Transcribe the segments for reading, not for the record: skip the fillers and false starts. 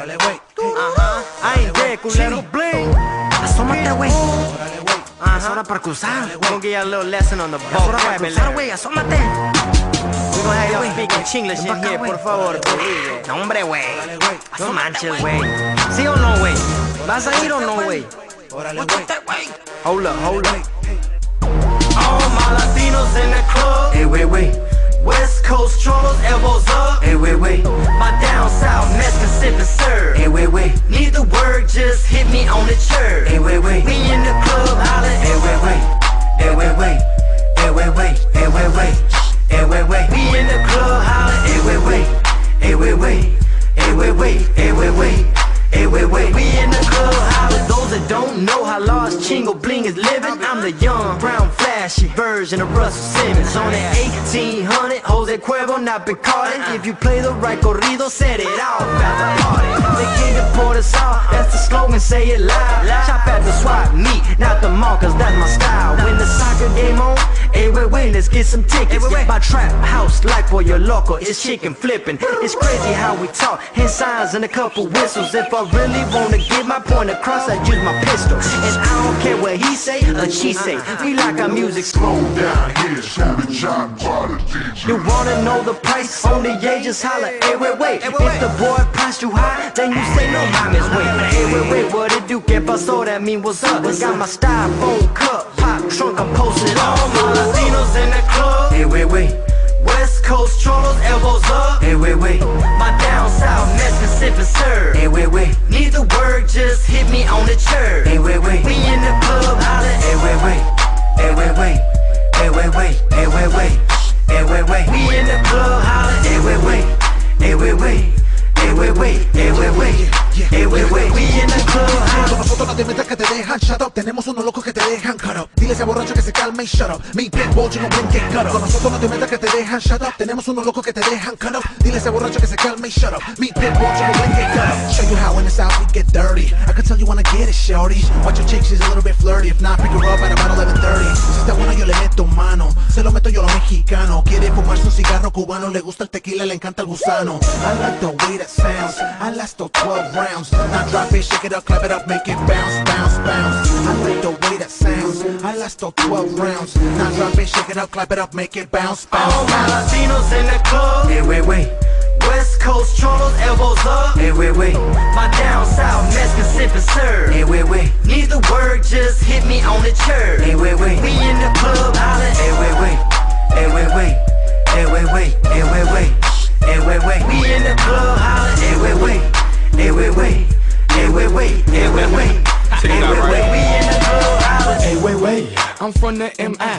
Órale, güey. I ain't dead, culero. Bling. Asómate, güey. Órale, güey. Es hora para cruzar. We're gonna give you a little lesson on the Es hora para cruzar, vocabulary. güey. Asómate. We're gonna have y'all Güey. speaking Chinglish Ven in pa' acá, here, güey. por favor. Believe it. No, hombre, güey. Órale, güey. No manches, güey. ¿Sí o no, güey? ¿Vas a ir o no, güey? Órale, güey. Hold up, hold up. All my Latinos in the club. Hey, wait, wait. West Coast Cholos, elbows up. Hey, wait, wait. My down south Mexican sip and serve. Hey, wait, wait. Neither word, just hit me on the church. Hey, wait, wait. We in the club, holla. Hey, wait, wait. Hey, wait, wait. Hey, wait, wait. Hey, wait, wait. Hey, wait, wait. We in the club, holla. Hey, wait, wait. Hey, wait, wait. Hey, wait, wait. Hey, wait, wait. Hey, wait, wait. We in the club, holla. Those that don't know how large Chingo Bling is living, I'm the young, brown, flashy version of Russell Simmons. On that 1800, Jose Cuervo, not Picardi. If you play the right corrido, set it off at the party. The king of Port South, that's the slogan, say it loud. Shop at the swap meet, not the mall, cause that's my style. When the soccer game on, hey, wait, let's get some tickets. My trap house, like for your local, it's chicken flipping. It's crazy how we talk, hand signs and a couple whistles. If I really wanna get my point across, I use my pistol. And I don't care what he say or she say, we like our music slow. Down here, Savage John by the DJ. You wanna know the price on the yeah, just holla. Hey, wait. If the boy price too high, then you say no mames, wait. Hey, wait, what it do? Que pasó? That mean what's up? Got my styrofoam cup, pop trunk, I'm posted all my Latinos in the club. Hey, wait, wait. West Coast Cholos, elbows up. Hey, wait, wait. My down south Mexican sip and serve. Hey, wait, wait. Neither word, just hit me on the church. Hey, wait, wait. We in the club, holla. Hey, wait, wait. Hey, wait, wait. Hey, wait, wait. Hey, wait, wait. Hey, wait, wait. We in the club, holla. Hey, wait, wait. Hey, wait, wait. Hey, wait, wait. Hey, wait, wait. Hey, wait, wait. We in the club, Con holla. nosotros no te metas que te dejan shut up. Tenemos unos locos que te dejan cut up. Dile a ese borracho que se calme y shut up. Mi pitbull, Chingo Bling, get cut up. Con nosotros no te metas que te dejan shut up. Tenemos unos locos que te dejan cut up. Dile a ese borracho que se calme y shut up. Mi pitbull, Chingo Bling, get cut up. Show you how in the south we get dirty. I can tell you wanna get it, shorty. Watch your chick, she's a little bit flirty. If not, pick her up at about 11:30. Si está bueno yo le meto mano. Se lo meto yo a lo mexicano. Quiere fumarse un cigarro cubano. Le gusta el tequila, le encanta el gusano. I like the way that sounds. I last those 12 rounds. Now drop it, shake it up, clap it up, make it bounce, bounce, bounce. I like the way that sounds. I last those 12 rounds. Now drop it, shake it up, clap it up, make it bounce, bounce, All my bounce. Latinos in the club. Hey, wait, wait. West Coast Cholos, elbows up. Hey, wait, wait. My down south Mexican sip and serve. Hey, wait, wait. Neither word, just hit me on the church. Hey, wait, wait. We in the club, holla. Hey, wait, wait. Hey, wait, wait. Hey, wait, wait. Hey, wait, wait. Hey, wait, wait. We in the club, holla. Hey, wait, wait. Hey, wait, wait. Hey, wait, wait. Hey, wait, wait. Hey, wait, wait. We in the club, holla. Hey, wait, I'm from the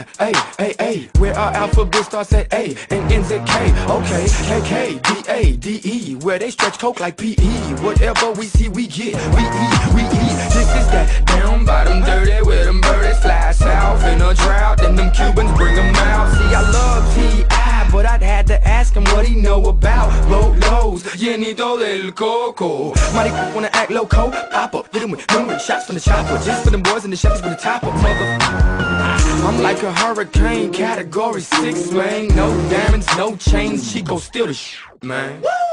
M-I-A, where our alphabet starts at A and ends at K. Okay, K, D-A, D-E, where they stretch coke like P-E. Whatever we see, we get, we eat. This is that down bottom dirty where them birdies fly south in a drought, then them Cubans bring them out. See, I love T.I., but I'd had to ask him what he know about Rolos, llenito del coco. Mighty wanna act loco, pop up, hit him with numerous shots from the chopper, just for them boys in the Chevys with the top up, mother. I'm like a hurricane, category 6, man. No diamonds, no chains, Chico still the man.